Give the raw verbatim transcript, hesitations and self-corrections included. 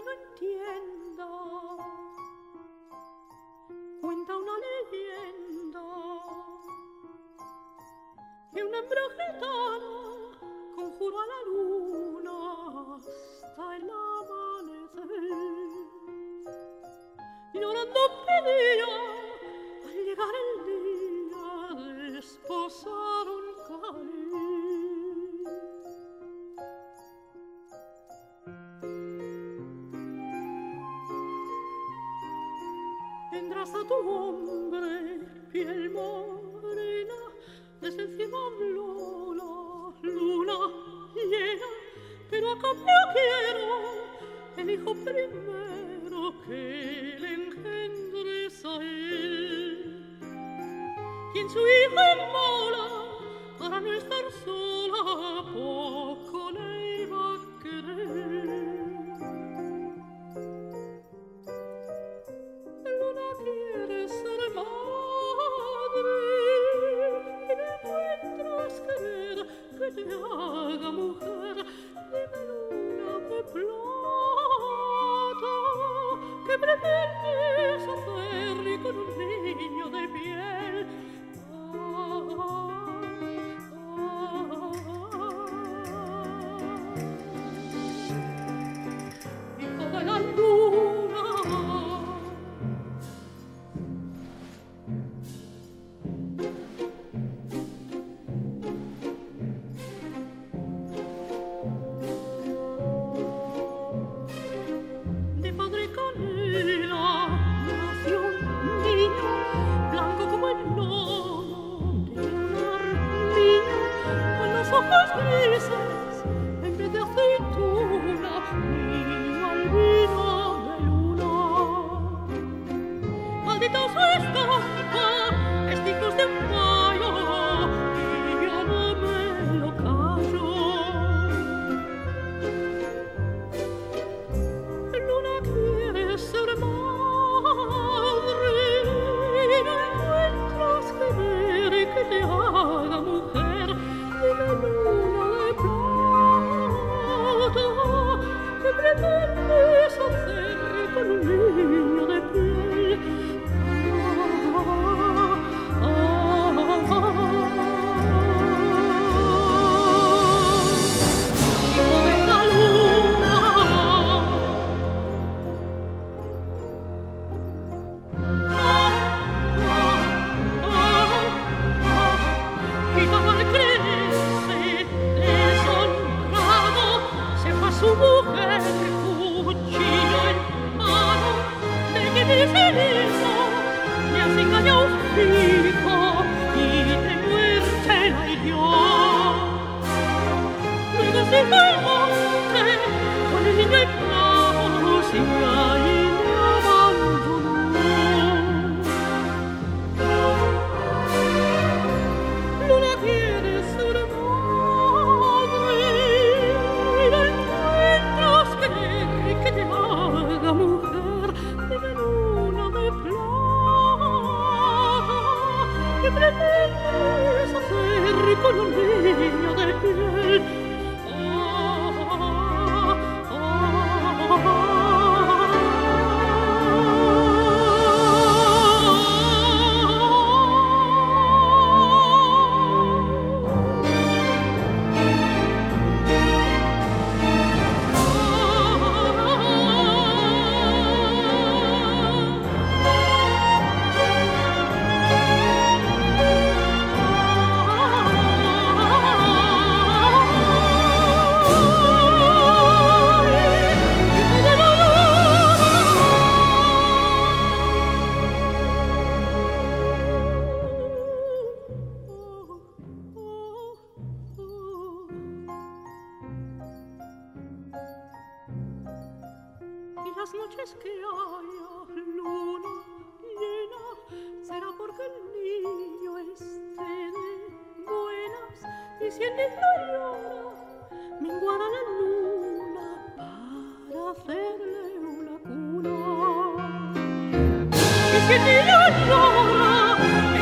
no entienda. Cuenta una leyenda que un hembra gitana conjuró a la luna hasta el amanecer. Llorando pedía al llegar el día desposar un cáliz. Tendrás a tu hombre piel morena, desde el cielo habló la luna llena, pero a cambio quiero el hijo primero que le engendres a él. Quien su hijo inmola para no estar sola, poco le iba a querer. Luna quiere ser madre y no encuentras querer que te haga mujer. Dime, luna de plata, ¿qué pretendes hacer con un niño de piel? Ah, ah, ah. Hijo de la luna, de padre canela nació un niño, blanco como el lomo de una armiña, con los ojos grises en vez de aceituna, niño albino de luna. Maldita su estampa, testigos de un payo, y yo no me lo callo. Luna quiere ser madre y no encuentras querer que te haga mujer. Dime, luna de plata, ¿qué pretendes hacer con un niño de piel? Ah, ah, ah. Hijo de la luna, y como al creerse deshonrado, se fue a su mujer, cuchillo en mano, de que miserizo le has engañado un hijo y de muerte la hirió. Luego se fue al monte con el niño en brazos y ahí le abandonó. Luna quiere ser madre y no encuentras querer que te haga mujer. Dime, luna de plata, ¿qué pretendes hacer con un niño de piel? Ah, ah, ah. Y las noches que haya luna llena será porque el niño esté de buenas, y si el niño llora menguará la luna para hacerle una cuna. Y si el niño llora